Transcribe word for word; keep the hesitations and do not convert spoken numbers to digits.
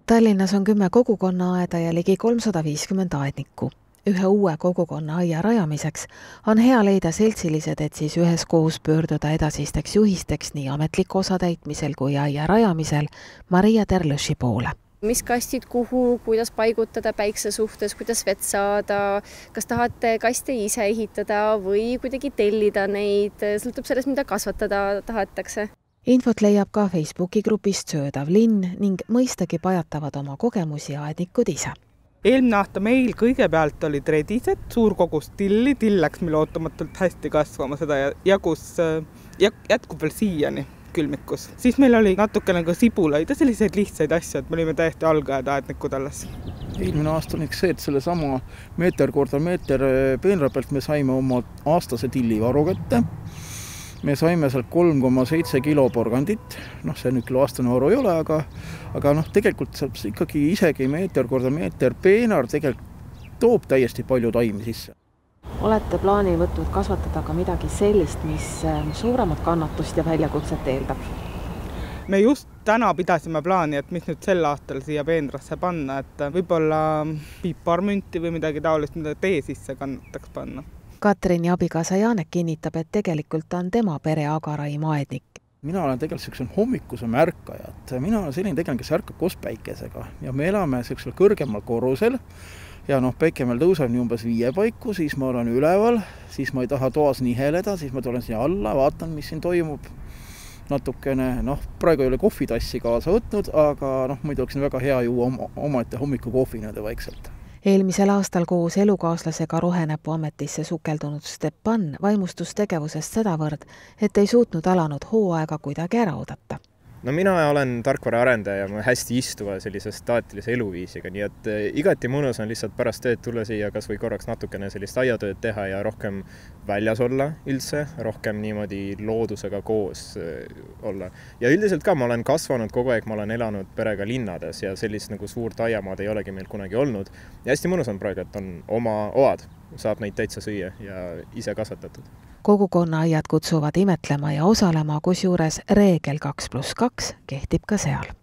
Tallinnas on kümme kogukonnaaeda ja ligi kolmsada viiskümmend aednikku. Ühe uue kogukonna aia rajamiseks on hea leida seltsilised, et siis üheskoos pöörduda edasisteks juhisteks nii ametliku osatäitmisel kui aia rajamisel Maria Terlõši poole. Mis kastid kuhu, kuidas paigutada päikse suhtes, kuidas vett saada, kas tahate kaste ise ehitada või kuidagi tellida neid, sõltub sellest, mida kasvatada tahetakse. Infot leiab ka Facebooki grupist Söödav linn ning mõistagi pajatavad oma kogemusi aednikud ise. Eelmine aasta meil kõigepealt olid redised, suur kogus tilli, till läks meil ootamatult hästi kasvama, seda jagus, jätkub veel siiani külmikus. Siis meil oli natukene ka sibulaid ja selliseid lihtsaid asju, et me olime täiesti algajad aednikud alles. Eelmine aasta on see, et selle sama meeter korda meeter peenra pealt me saime oma aastase tillivaru kätte. Me saime sealt kolm koma seitse kilo porgandit, noh see nüüd küll aastane varu ei ole, aga, aga noh, tegelikult saab ikkagi isegi meeter korda meeter peenar tegelikult toob täiesti palju taimi sisse. Olete plaani võtnud kasvatada ka midagi sellist, mis suuremat kannatust ja väljakutset eeldab? Me just täna pidasime plaani, et mis nüüd sel aastal siia peenrasse panna, et võib-olla piparmünti või midagi taolist, mida tee sisse kannataks panna. Katrini abikaasa Jaanek kinnitab, et tegelikult on tema pere agaraim aednik. Mina olen tegelikult sellisel hommikuse märkajat. Mina olen selline tegelikult, kes ärkab koos päikesega. Ja me elame sellisel kõrgemal korrusel ja noh, päike meil tõuseb nii umbes viie paiku, siis ma olen üleval, siis ma ei taha toas niheleda, siis ma tulen siia alla, vaatan, mis siin toimub. Natukene, noh, praegu ei ole kohvitassi kaasa võtnud, aga noh, muidu oleks väga hea juua omaette hommiku kohvi nõude vaikselt. Eelmisel aastal koos elukaaslasega rohenäpu ametisse sukeldunud Stepan vaimustus tegevusest sedavõrd, et ei suutnud alanud hooaega kuidagi ära oodata. No mina olen tarkvaraarendaja ja ma hästi istuva sellise staatilise eluviisiga, nii et igati mõnus on lihtsalt pärast tööd tulla siia kas või korraks natukene sellist aiatööd teha ja rohkem väljas olla üldse, rohkem niimoodi loodusega koos olla. Ja üldiselt ka ma olen kasvanud kogu aeg, ma olen elanud perega linnades ja sellist nagu suurt aiamaad ei olegi meil kunagi olnud. Ja hästi mõnus on praegu, et on oma oad, saab neid täitsa süüa ja ise kasvatatud. Kogukonna aiad kutsuvad imetlema ja osalema, kusjuures reegel kaks pluss kaks kehtib ka seal.